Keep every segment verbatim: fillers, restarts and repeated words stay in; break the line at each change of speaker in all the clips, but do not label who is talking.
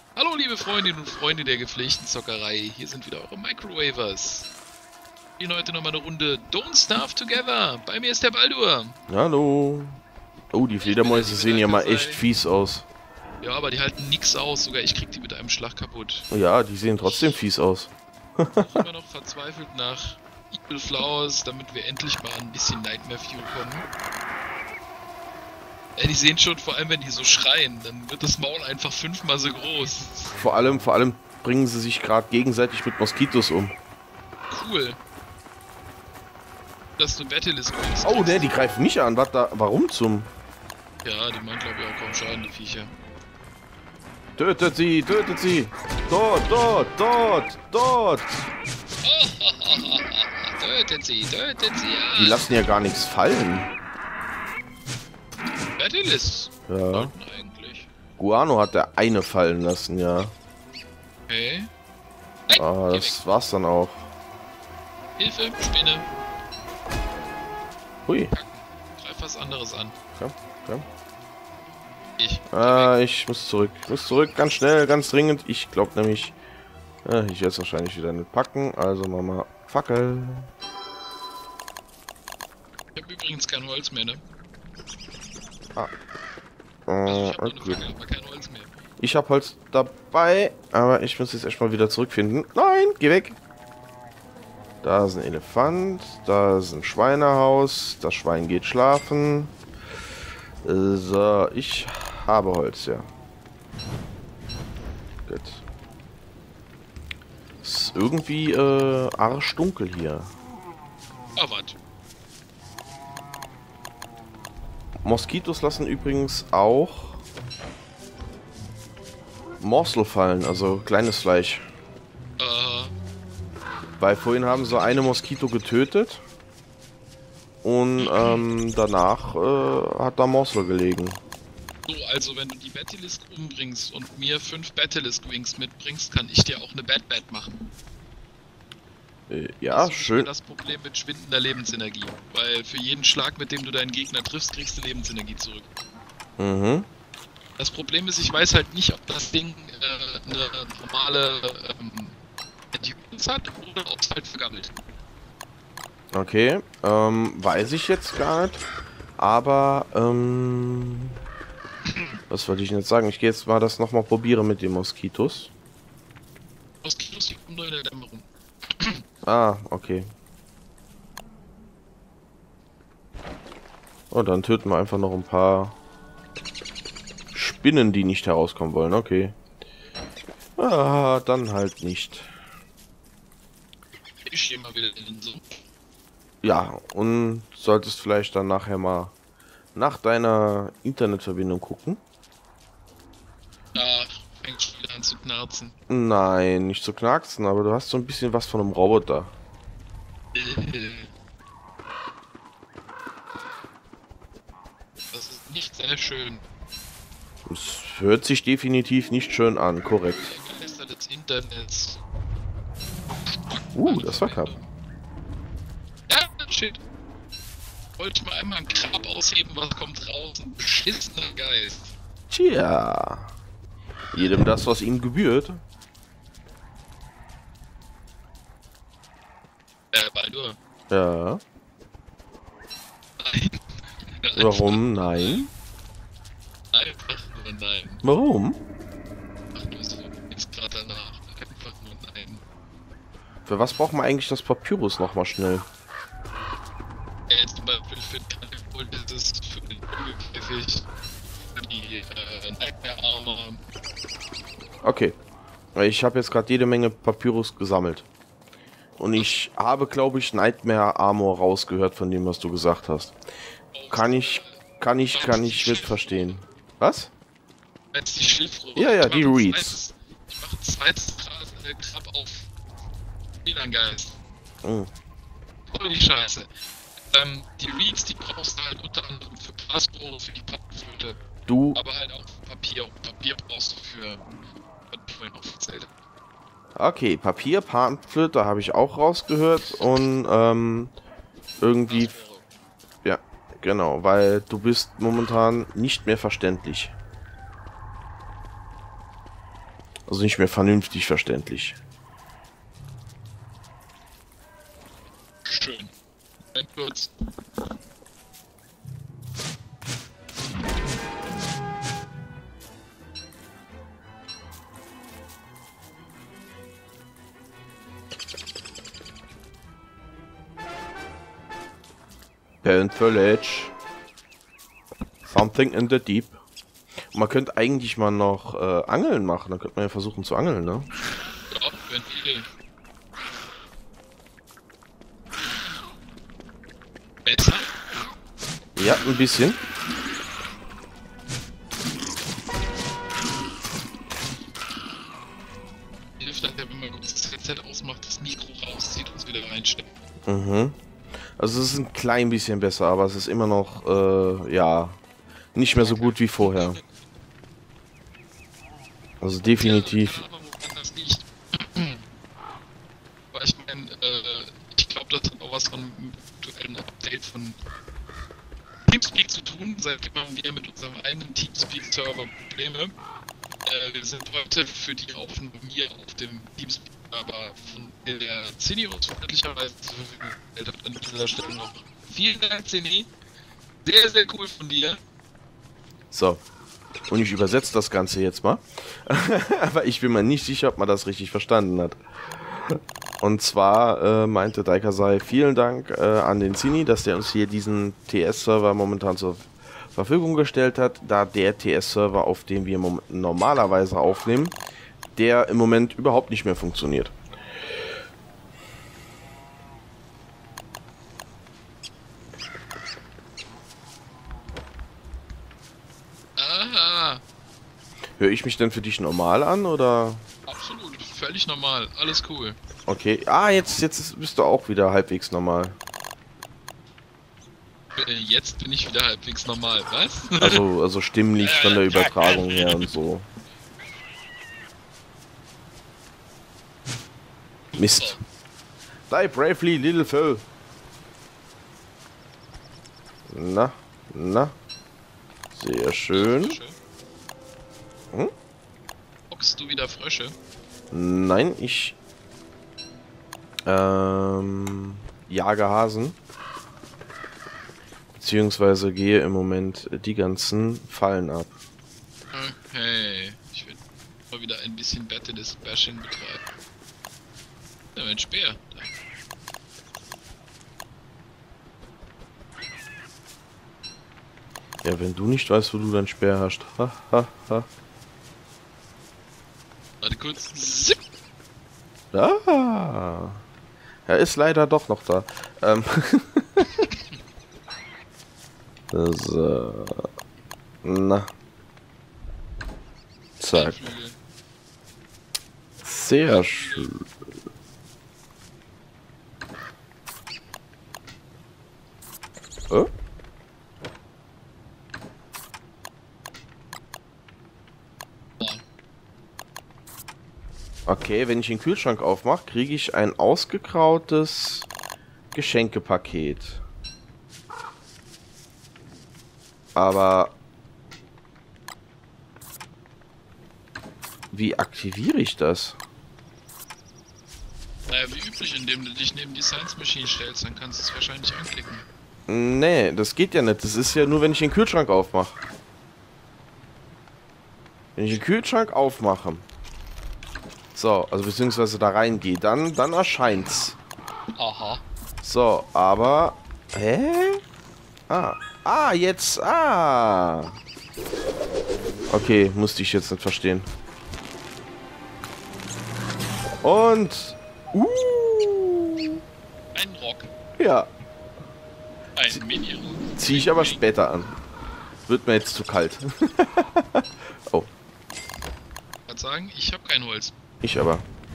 Hallo liebe Freundinnen und Freunde der gepflegten Zockerei, hier sind wieder eure Microwavers. Wir spielen heute nochmal eine Runde Don't Starve Together. Bei mir ist der Baldur.
Hallo. Oh, die
Ich bin der
Fledermäuse
liebe
sehen ja mal echt
Nakasai.
fies aus.
Ja, aber die halten nix aus, sogar ich krieg die mit einem Schlag kaputt.
Ja, die sehen trotzdem fies aus.
Ich bin immer noch verzweifelt nach Evil Flowers, damit wir endlich mal ein bisschen Nightmare Fuel kommen. Ja, die sehen schon, vor allem wenn die so schreien, dann wird das Maul einfach fünfmal so groß.
Vor allem, vor allem bringen sie sich gerade gegenseitig mit Moskitos um.
Cool. Dass du Battleist kriegst.
Oh, ne, die greifen mich an. Was da? Warum zum?
Ja, die machen glaube ich auch kaum Schaden, die Viecher.
Tötet sie, tötet sie. Dort, dort, dort, dort.
Tötet sie, tötet sie, ja.
Die lassen ja gar nichts fallen.
Battleist.
Ja.
Sollten eigentlich.
Guano hat der eine fallen lassen, ja.
Okay. Nein,
Ah,
geh
das war's dann auch.
weg. Hilfe, Spinne.
Hui.
Greif was anderes an.
Komm, komm.
Ich.
Ah, ich muss zurück. Ich muss zurück, ganz schnell, ganz dringend. Ich glaube nämlich, äh, ich werde es wahrscheinlich wieder nicht packen. Also Mama, Fackel.
Ich habe übrigens kein Holz mehr, ne?
Ah.
Also
Äh,
ich habe nur eine
okay.
Fackel, aber kein Holz mehr.
Ich habe Holz dabei, aber ich muss jetzt erstmal wieder zurückfinden. Nein, geh weg. Da ist ein Elefant, da ist ein Schweinehaus, das Schwein geht schlafen. Äh, So, ich habe Holz, ja. Gut. Ist irgendwie äh, arschdunkel hier.
Ah, warte.
Moskitos lassen übrigens auch Morsel fallen, also kleines Fleisch.
Äh,
Weil vorhin haben sie eine Moskito getötet und ähm, danach äh, hat da Morsel gelegen.
so, also wenn du die Battleist umbringst und mir fünf Battleist Wings mitbringst, kann ich dir auch eine Bad Bad machen.
Äh, ja,
Das ist nicht mehr
schön.
das Problem mit schwindender Lebensenergie. Weil für jeden Schlag, mit dem du deinen Gegner triffst, kriegst du Lebensenergie zurück.
Mhm.
Das Problem ist, ich weiß halt nicht, ob das Ding äh, eine normale ähm, Endurance hat oder ob es halt vergammelt.
Okay, ähm, weiß ich jetzt gar nicht. Aber, ähm, was wollte ich denn jetzt sagen? Ich gehe jetzt mal das nochmal probieren mit den Moskitos.
Moskitos, die kommen nur in der Dämmerung.
Ah, okay. Oh, dann töten wir einfach noch ein paar Spinnen, die nicht herauskommen wollen. Okay. Ah, dann halt nicht.
Ich stehe mal wieder in den Sumpf.
Ja, und solltest vielleicht dann nachher mal nach deiner Internetverbindung gucken.
Ah, fängt schon wieder an zu knarzen.
Nein, nicht zu knacksen, aber du hast so ein bisschen was von einem Roboter.
Das ist nicht sehr schön.
Es hört sich definitiv nicht schön an, korrekt.
Der Geister des Internets.
Uh, das war knapp.
Ja, shit. Wollte ich mal einmal einen Grab ausheben, was kommt raus? Ein beschissener Geist.
Tja. Jedem das, was ihm gebührt.
Äh, Baldur.
Ja.
Nein.
Warum? Nein.
Einfach nur nein.
Warum?
Ach du so, jetzt gerade danach. Einfach nur nein.
Für was braucht man eigentlich das Papyrus nochmal schnell?
Äh, zum Beispiel für Kalkul ist es für den Kugelkäfig, für die äh, Nightmare Armor.
Okay. Ich habe jetzt gerade jede Menge Papyrus gesammelt. Und ich habe, glaube ich, Nightmare Armor rausgehört von dem, was du gesagt hast. Kann ich, kann ich, kann ich mit verstehen. Was?
Jetzt die Schilfrohr.
Ja, ja,
Ich
die
mach ein
Reeds.
zweites- Ich mache ein zweites Gra- äh, Grab auf Wielandgeist.
Hm.
Holy Scheiße. Ähm, die Reeds, die brauchst du halt unter anderem für Glasrohre, für die Pappflöte.
Du,
Aber halt auch für Papier. Und Papier brauchst du für, was ich vorhin aufgezählt habe.
okay, Papier, Panflöte habe ich auch rausgehört und ähm, irgendwie,
Glasrohre.
ja, genau, weil du bist momentan nicht mehr verständlich. Also nicht mehr vernünftig verständlich.
Schön. Ein kurz.
Parent Village. Something in the deep. Man könnte eigentlich mal noch äh, Angeln machen. Dann könnte man ja versuchen zu angeln, ne?
Ja, wenn ihr besser?
Ja, ein bisschen.
Hilft dann, wenn man kurz das Headset ausmacht, das Mikro rauszieht und es wieder reinsteckt.
Mhm. Also es ist ein klein bisschen besser, aber es ist immer noch, äh, ja, nicht mehr so gut wie vorher. Also definitiv.
Ja, keine Ahnung, woran das liegt. Aber ich meine, äh, ich glaube, das hat auch was von einem aktuellen Update von Teamspeak zu tun. Seitdem haben wir mit unserem eigenen Teamspeak-Server Probleme. Äh, wir sind heute für die Aufnahme hier auf dem Teamspeak, aber von der Cinius freundlicherweise zur Verfügung gestellt hat. An dieser Stelle noch vielen Dank, Cini. Sehr, sehr cool von dir.
So. Und ich übersetze das Ganze jetzt mal. Aber ich bin mir nicht sicher, ob man das richtig verstanden hat. Und zwar äh, meinte Daikasai, vielen Dank äh, an den Cini, dass der uns hier diesen T S-Server momentan zur Verfügung gestellt hat, da der T S-Server, auf dem wir normalerweise aufnehmen, der im Moment überhaupt nicht mehr funktioniert.
Aha,
Höre ich mich denn für dich normal an, oder?
absolut, völlig normal, alles cool.
Okay, ah, jetzt, jetzt bist du auch wieder halbwegs normal.
Äh, Jetzt bin ich wieder halbwegs normal, was?
Also, also stimmlich von der Übertragung her und so. Mist. Die bravely, little foe. Na, na. Sehr schön.
Frösche.
Hm?
Bockst du wieder Frösche?
Nein, ich ähm, jage Hasen. Beziehungsweise gehe im Moment die ganzen Fallen ab.
Okay, ich will mal wieder ein bisschen betteles Bashing betreiben. Ja, mein Speer. Da.
Ja, wenn du nicht weißt, wo du dein Speer hast. Ha, ha, ha.
Warte kurz. Zip.
Ah. Er ist leider doch noch da. Ähm. So. Na. Zack.
Flügel.
Sehr schön. Oh? Okay, wenn ich den Kühlschrank aufmache, kriege ich ein ausgegrautes Geschenkepaket. Aber wie aktiviere ich das?
Naja, wie üblich, indem du dich neben die Science Machine stellst, dann kannst du es wahrscheinlich anklicken.
Nee, das geht ja nicht. Das ist ja nur, wenn ich den Kühlschrank aufmache. Wenn ich den Kühlschrank aufmache. So, also beziehungsweise da reingehe, dann, dann erscheint's.
Aha.
So, aber... Hä? Ah. Ah, jetzt. Ah. Okay, musste ich jetzt nicht verstehen. Und... Uh.
Ein Rock.
Ja,
Ein Mini-Rock.
ziehe ich aber später an. Wird mir jetzt zu kalt. Oh,
Ich kann sagen, ich habe kein Holz.
ich aber.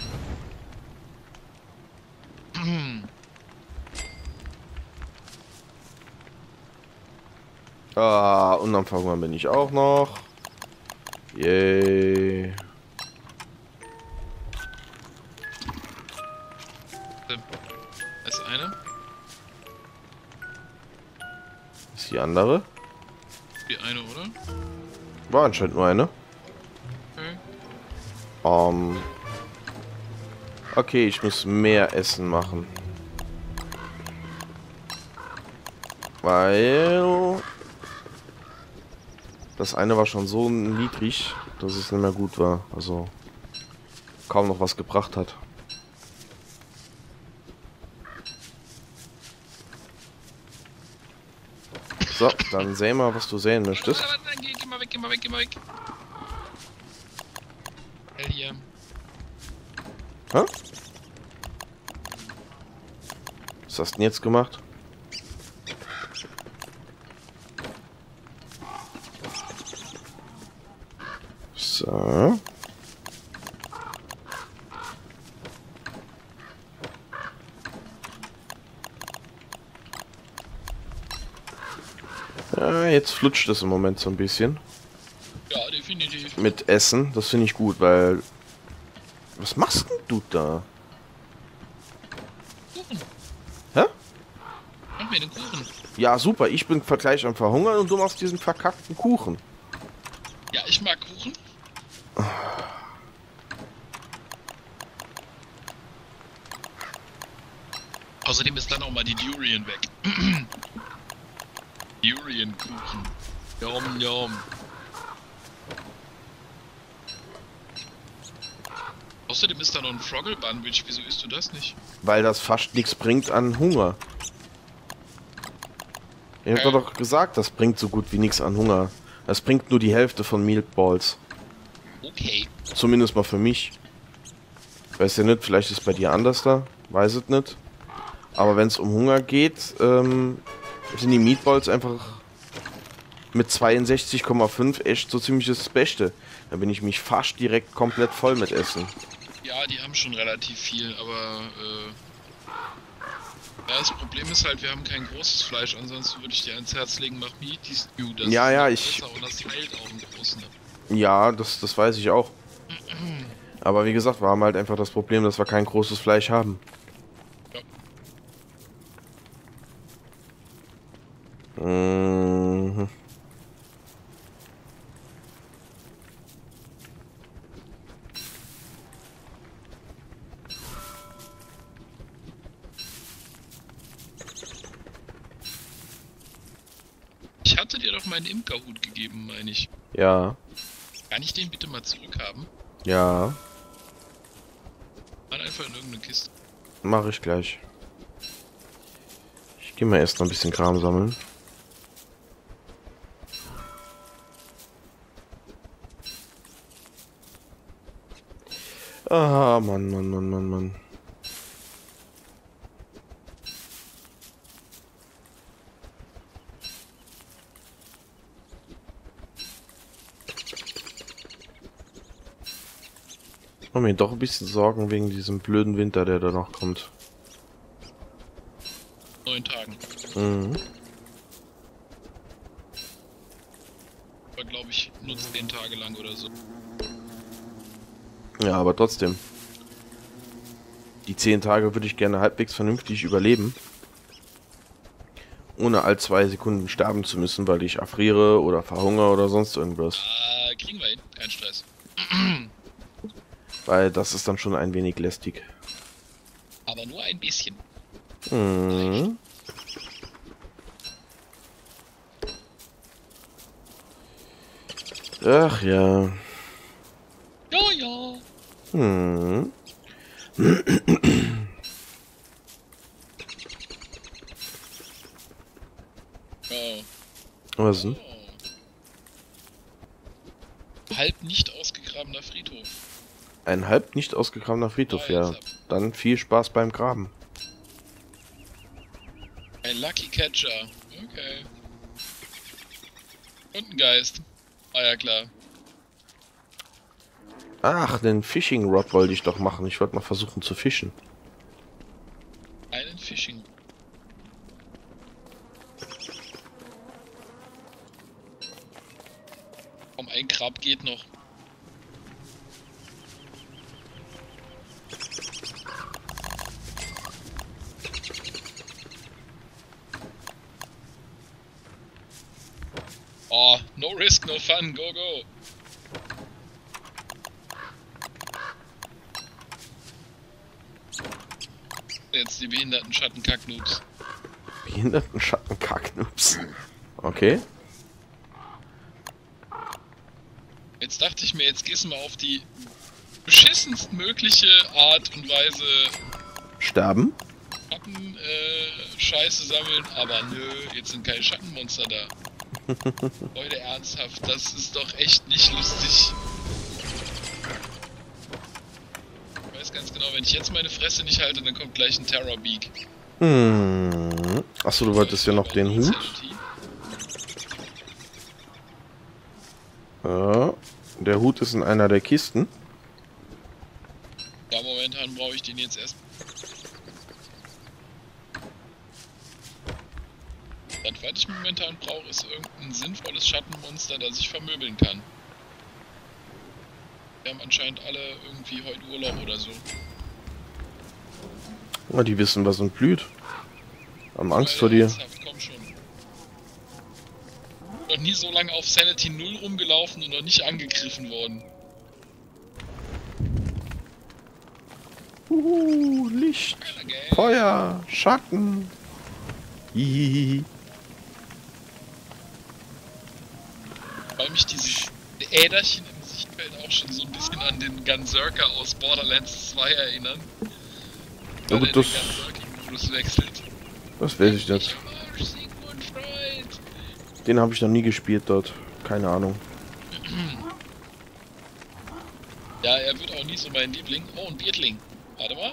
Ah, und am Verhungern bin ich auch noch. Yay.
Da ist eine.
Ist die andere?
Die eine, oder?
War anscheinend nur eine.
Okay.
Ähm. Okay, ich muss mehr Essen machen. Weil das eine war schon so niedrig, dass es nicht mehr gut war. Also kaum noch was gebracht hat. So, dann säh mal, was du säen möchtest.
Warte, warte, geh, geh mal weg, geh mal weg, geh mal weg. Hell hier.
Hä? Was hast du denn jetzt gemacht? So. Ja, jetzt flutscht es im Moment so ein bisschen.
Ja, definitiv.
Mit Essen, das finde ich gut, weil... Was machst denn du da?
Kuchen.
Hä?
Mach mir den Kuchen.
Ja, super, ich bin gleich am Verhungern und du machst diesen verkackten Kuchen.
Ja, ich mag Kuchen. Außerdem ist dann auch mal die Durian weg. Durian-Kuchen. Yum, yum. Außerdem ist da noch ein Froggle-Bunwich. Wieso isst du das nicht?
Weil das fast nichts bringt an Hunger. Ich hab
Ja.
doch gesagt, das bringt so gut wie nichts an Hunger. Das bringt nur die Hälfte von Meatballs.
Okay.
Zumindest mal für mich. Weiß ja nicht, vielleicht ist es bei dir anders da. Weiß es nicht. Aber wenn es um Hunger geht, ähm, sind die Meatballs einfach mit zweiundsechzig Komma fünf echt so ziemlich das Beste. Da bin ich mich fast direkt komplett voll mit Essen.
Ja, die haben schon relativ viel, aber äh, ja, das Problem ist halt, wir haben kein großes Fleisch, ansonsten würde ich dir ans Herz legen, mach Meaty Stew. Das
Ja,
ist
ja,
noch
ich-
besser und das hält auch im Großen.
Ja, das, das weiß ich auch. Aber wie gesagt, wir haben halt einfach das Problem, dass wir kein großes Fleisch haben.
Ja.
Mhm.
Ich hatte dir doch meinen Imkerhut gegeben, meine ich.
Ja,
Kann ich den bitte mal zurückhaben?
ja,
Dann einfach in irgendeine Kiste.
mache ich gleich. Ich gehe mal erst noch ein bisschen Kram sammeln. Ah, Mann, Mann, Mann, Mann, Mann. Ich mache mir doch ein bisschen Sorgen wegen diesem blöden Winter, der da noch kommt.
Neun Tagen.
Mhm.
Aber glaube ich, nur zehn Tage lang oder so.
Ja, aber trotzdem. Die zehn Tage würde ich gerne halbwegs vernünftig überleben. Ohne all zwei Sekunden sterben zu müssen, weil ich erfriere oder verhungere oder sonst irgendwas.
Ah, kriegen wir hin. Kein Stress.
Weil das ist dann schon ein wenig lästig.
Aber nur ein bisschen.
Mhm. Ach ja.
Ja, ja.
Hm.
Oh.
Was denn?
Oh. Halb nicht ausgegrabener Friedhof.
Ein halb nicht ausgegrabener Friedhof, ja. Dann viel Spaß beim Graben.
Ein Lucky Catcher. Okay. Und ein Geist. Ah ja, klar.
Ach, den Fishing Rod wollte ich doch machen. Ich wollte mal versuchen zu fischen.
Einen Fishing. Um ein Krab geht noch. Oh, no risk, no fun, go, go. Jetzt die behinderten Schattenkacknoobs.
Behinderten Schattenkacknoobs. Okay.
Jetzt dachte ich mir, jetzt gehst du mal auf die beschissenst mögliche Art und Weise
Sterben?
Schatten, äh, Scheiße sammeln, aber nö, jetzt sind keine Schattenmonster da. Leute, ernsthaft, das ist doch echt nicht lustig. Ich weiß ganz genau, wenn ich jetzt meine Fresse nicht halte, dann kommt gleich ein Terrorbeak.
Hm. Achso, du wolltest ja noch den Hut. Ja, der Hut ist in einer der Kisten.
Ja, momentan brauche ich den jetzt erst. Das, was ich momentan brauche, ist irgendein sinnvolles Schattenmonster, das ich vermöbeln kann. Wir haben anscheinend alle irgendwie heute Urlaub oder so.
Na, die wissen, was uns blüht. Haben Angst
Weil,
vor dir.
ernsthaft, komm schon. Noch nie so lange auf Sanity null rumgelaufen und noch nicht angegriffen worden.
Uhu, Licht, Feuer, Schatten. Hihihi.
Weil mich diese Äderchen im Sichtfeld auch schon so ein bisschen an den Gunzerker aus Borderlands zwei erinnern.
Ja, gut, das,
Modus wechselt.
das weiß ich nicht. Den habe ich noch nie gespielt dort. Keine Ahnung.
Ja, er wird auch nie so mein Liebling. Oh, ein Bierdling. Warte mal.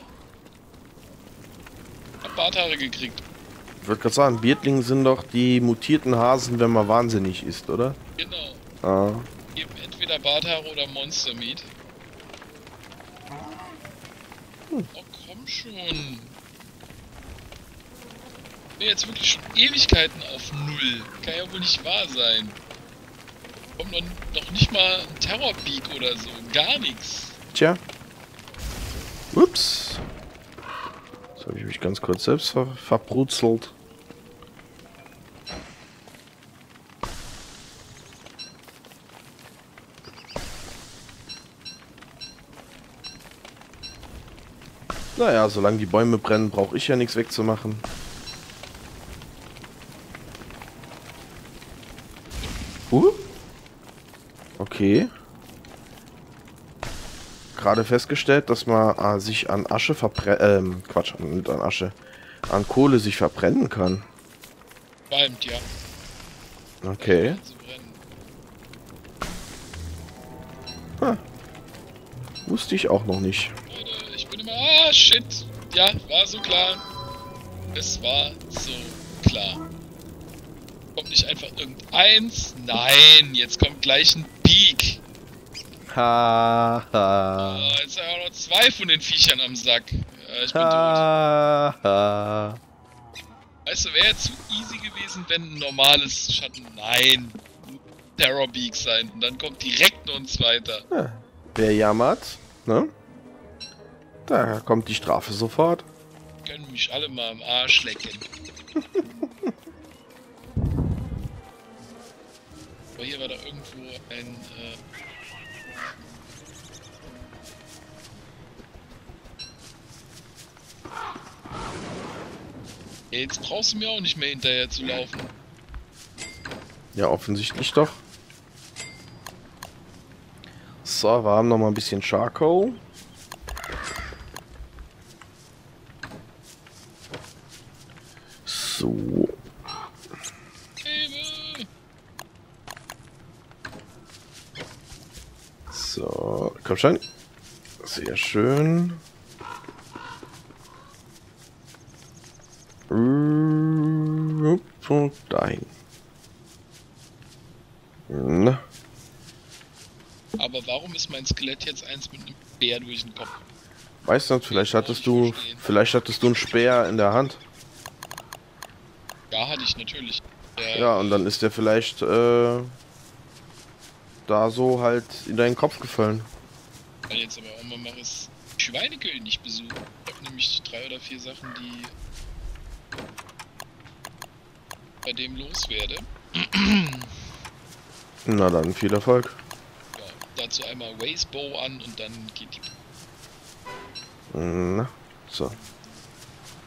Hab Barthaare gekriegt.
Ich wollte gerade sagen, Bierdlinge sind doch die mutierten Hasen, wenn man wahnsinnig ist, oder?
Genau.
Ah.
Eben entweder Barthaare oder Monster Meat.
Hm.
Oh, komm schon. Ich bin jetzt wirklich schon Ewigkeiten auf Null. Kann ja wohl nicht wahr sein. Kommt noch, noch nicht mal ein Terrorpeak oder so. Gar nichts.
Tja. Ups. Jetzt habe ich mich ganz kurz selbst ver verbrutzelt. Naja, solange die Bäume brennen, brauche ich ja nichts wegzumachen. Uh. Okay. Gerade festgestellt, dass man äh, sich an Asche verbrennen, ähm, Quatsch, nicht an Asche, an Kohle sich verbrennen kann.
Qualmt, ja.
Okay. Ha. Wusste ich auch noch nicht.
Leute, ich bin immer, ah, shit. Ja, war so klar. Es war so klar. Kommt nicht einfach irgendeins? Nein, jetzt kommt gleich ein Peak.
Ha, ha.
Oh, jetzt haben wir noch zwei von den Viechern am Sack. Ja, ich bin
Ha, ha.
tot. Weißt du, wäre zu easy gewesen, wenn ein normales Schatten... Nein. Terrorbeak sein. Und dann kommt direkt noch ein zweiter.
Ja. Wer jammert, ne? Da kommt die Strafe sofort.
Können mich alle mal am Arsch lecken. Aber hier war doch irgendwo ein... Äh Jetzt brauchst du mir auch nicht mehr hinterher zu laufen.
Ja, offensichtlich doch. So, wir haben noch mal ein bisschen Charcoal. So. So, komm schon. Sehr schön. Und dahin. Na.
Aber warum ist mein Skelett jetzt eins mit einem Bär durch den Kopf?
Weißt du, vielleicht hattest du, vielleicht hattest du einen Speer in der Hand.
Ja, hatte ich natürlich. Der,
Ja, und dann ist der vielleicht äh, da so halt in deinen Kopf gefallen.
Weil jetzt aber auch mal mache es Schweineköhl nicht besuchen. Ich habe nämlich drei oder vier Sachen, die bei dem loswerde.
Na dann, viel Erfolg.
Ja, dazu einmal Wastebow an und dann geht die.
Na, so.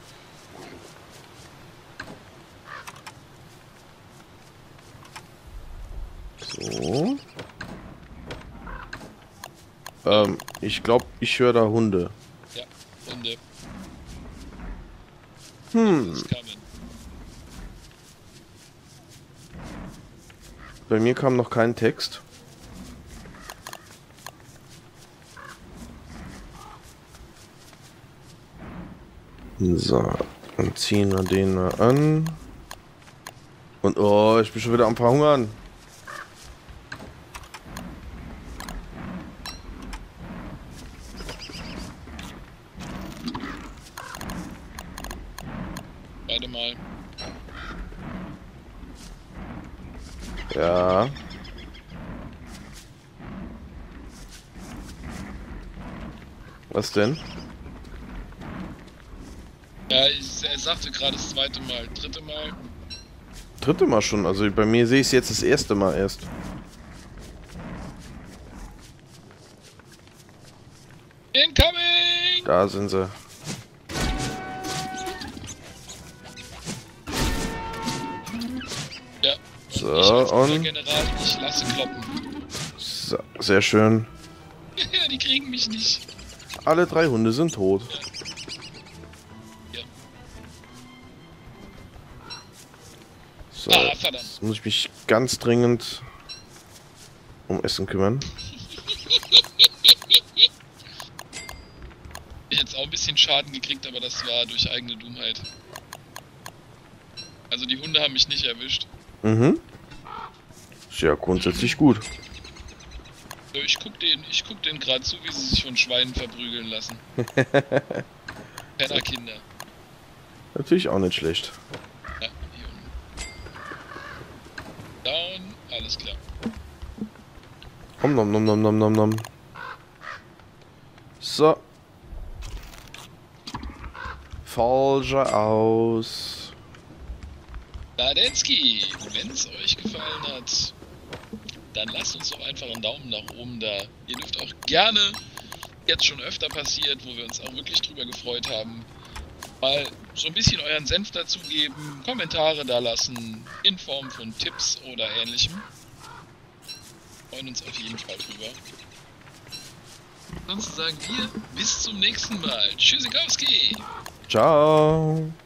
So. Ähm, ich glaube, ich höre da Hunde.
Ja, Hunde.
Hm.
Das kamen.
Bei mir kam noch kein Text. So, dann ziehen wir den mal an. Und oh, ich bin schon wieder am Verhungern.
Warte mal.
Ja. Was denn?
Ja, ich, er sagte gerade das zweite Mal, dritte Mal.
Dritte Mal schon, also bei mir sehe ich es jetzt das erste Mal erst.
Incoming!
Da sind sie.
Ja.
So,
ich als guter
und...
General, ich lasse kloppen.
So, sehr schön.
Ja, die kriegen mich nicht.
Alle drei Hunde sind tot.
Ja.
So,
Ah, verdammt.
jetzt muss ich mich ganz dringend um Essen kümmern.
Ich jetzt auch ein bisschen Schaden gekriegt, aber das war durch eigene Dummheit. Also die Hunde haben mich nicht erwischt.
Mhm. Ist ja grundsätzlich gut.
So, ich guck den, ich guck den gerade zu, wie sie sich von Schweinen verprügeln lassen. Pennerkinder.
Natürlich auch nicht schlecht.
Ja, hier unten. Down, alles klar.
Om nom nom nom nom nom nom. So. Falscher aus.
Ladensky, wenn es euch gefallen hat, dann lasst uns doch einfach einen Daumen nach oben da. Ihr dürft auch gerne, jetzt schon öfter passiert, wo wir uns auch wirklich drüber gefreut haben, mal so ein bisschen euren Senf dazugeben, Kommentare da lassen, in Form von Tipps oder ähnlichem. Wir freuen uns auf jeden Fall drüber. Ansonsten sagen wir bis zum nächsten Mal. Tschüssikowski!
Ciao.